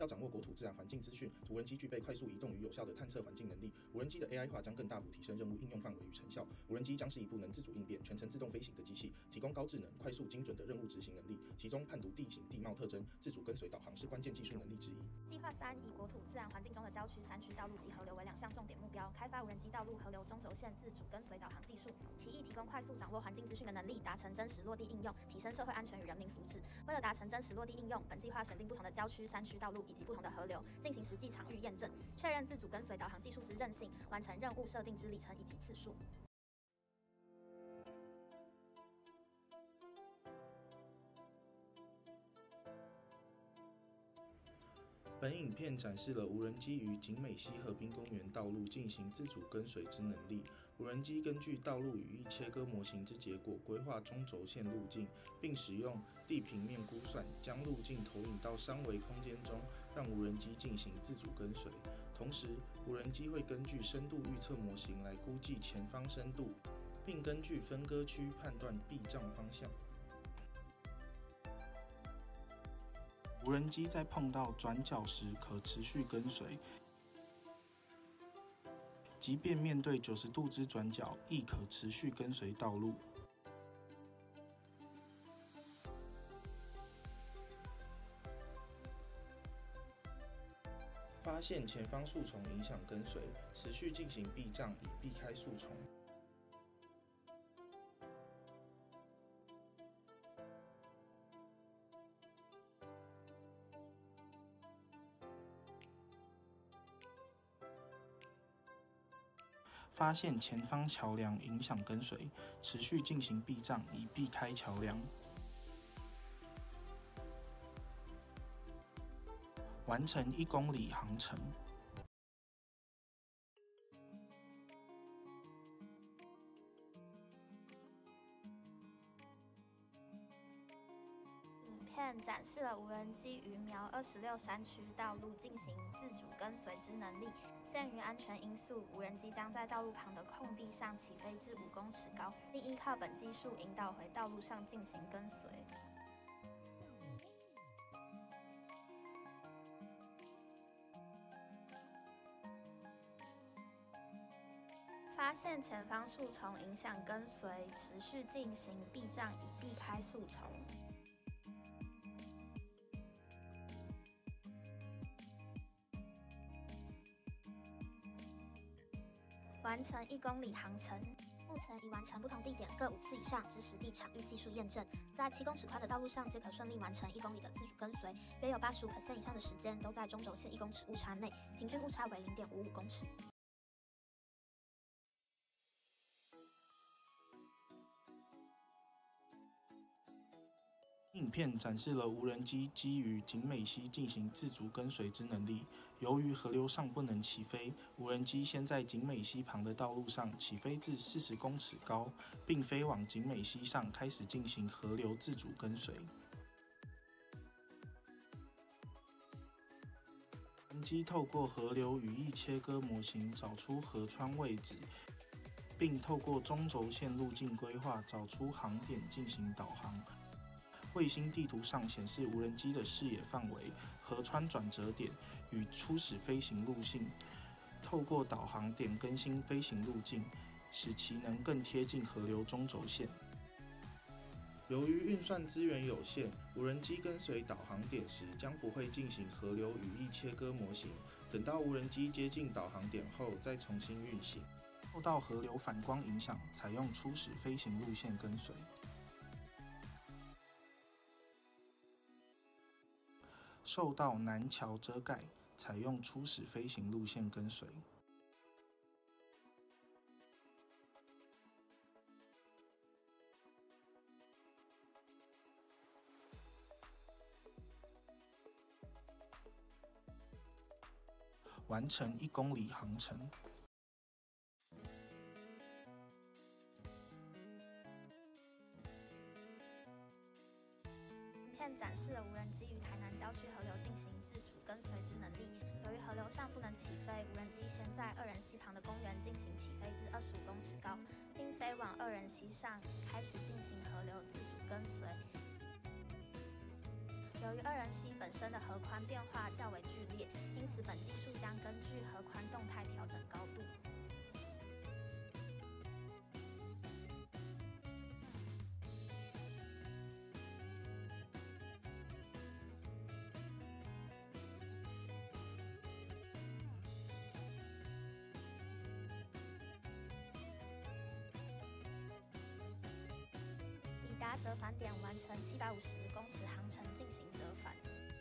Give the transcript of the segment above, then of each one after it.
要掌握国土自然环境资讯，无人机具备快速移动与有效的探测环境能力。无人机的 AI 化将更大幅提升任务应用范围与成效。无人机将是一部能自主应变、全程自动飞行的机器，提供高智能、快速、精准的任务执行能力。其中，判读地形地貌特征、自主跟随导航是关键技术能力之一。 计划3以国土自然环境中的郊区、山区道路及河流为2项重点目标，开发无人机道路、河流中轴线自主跟随导航技术。其一，提供快速掌握环境资讯的能力，达成真实落地应用，提升社会安全与人民福祉。为了达成真实落地应用，本计划选定不同的郊区、山区道路以及不同的河流，进行实际场域验证，确认自主跟随导航技术之韧性，完成任务设定之里程以及次数。 本影片展示了无人机于景美溪河滨公园道路进行自主跟随之能力。无人机根据道路语义切割模型之结果，规划中轴线路径，并使用地平面估算，将路径投影到三维空间中，让无人机进行自主跟随。同时，无人机会根据深度预测模型来估计前方深度，并根据分割区判断避障方向。无人机在碰到转角时可持续跟随，即便面对90度之转角，亦可持续跟随道路。发现前方树丛影响跟随，持续进行避障以避开树丛。发现前方桥梁影响跟随，持续进行避障以避开桥梁。完成1公里航程。 影片展示了无人机于苗26山区道路进行自主跟随之能力。鉴于安全因素，无人机将在道路旁的空地上起飞至5公尺高，并依靠本技术引导回道路上进行跟随。发现前方树丛影响跟随，持续进行避障以避开树丛。完成1公里航程，目前已完成不同地点各5次以上之实地场域技术验证，在7公尺宽的道路上皆可顺利完成1公里的自主跟随，约有85% 以上的时间都在中轴线1公尺误差内，平均误差为0.55公尺。 影片展示了无人机基于景美溪进行自主跟随之能力。由于河流上不能起飞，无人机先在景美溪旁的道路上起飞至40公尺高，并飞往景美溪上开始进行河流自主跟随。无人机透过河流语义切割模型找出河川位置，并透过中轴线路径规划找出航点进行导航。卫星地图上显示无人机的视野范围、河川转折点与初始飞行路径，透过导航点更新飞行路径，使其能更贴近河流中轴线。由于运算资源有限，无人机跟随导航点时将不会进行河流语义切割模型，等到无人机接近导航点后再重新运行。受到河流反光影响，采用初始飞行路线跟随。受到南桥遮盖，采用初始飞行路线跟随。完成1公里航程。 影片展示了无人机与台南郊区河流进行自主跟随之能力。由于河流上不能起飞，无人机先在2人溪旁的公园进行起飞至25公尺高，并飞往2人溪上开始进行河流自主跟随。由由于二人溪本身的河宽变化较为剧烈，因此本技术将根据河宽动态调整高度。抵达折返点，完成750公尺航程进行折返。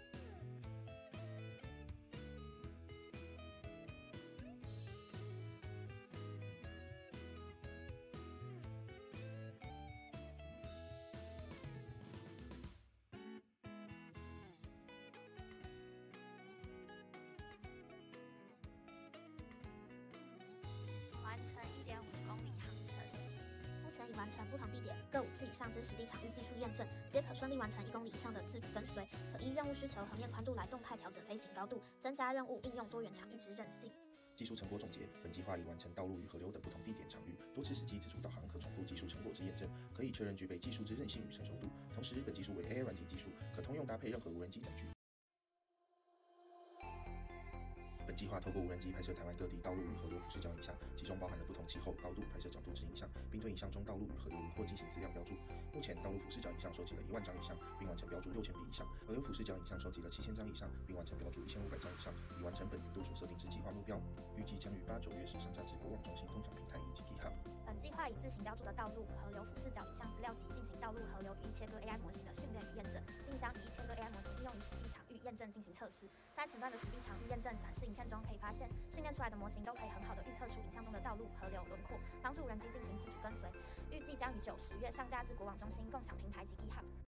完成1.5公里航程。目前已完成不同地点各5次以上之实地场域技术验证，皆可顺利完成1公里以上的自主跟随，可依任务需求和面宽度来动态调整飞行高度，增加任务应用多元场域之韧性。 技术成果总结：本计划已完成道路与河流等不同地点场域多次实际自主导航可重复技术成果之验证，可以确认具备技术之韧性与成熟度。同时，本技术为 AI 软体技术，可通用搭配任何无人机载具。本计划透过无人机拍摄台湾各地道路与河流俯视角影像，其中包含了不同气候、高度、拍摄角度之影像，并对影像中道路与河流轮廓进行资料标注。目前，道路俯视角影像收集了1万张以上，并完成标注6000笔以上；河流俯视角影像收集了7000张以上，并完成标注1500张以上，已完成本年度所设定之计划目标。预计将于8、9月时上架至国网中心通常平台以及 GitHub。 本计划以自行标注的道路、河流俯视角影像资料集进行道路、河流与1000个 AI 模型的训练与验证，并将以1000个 AI 模型应用于实地场域验证进行测试。在前段的实地场域验证展示影片中可以发现，训练出来的模型都可以很好的预测出影像中的道路、河流轮廓，帮助无人机进行自主跟随。预计将于9、10月上架至国网中心共享平台及 GitHub。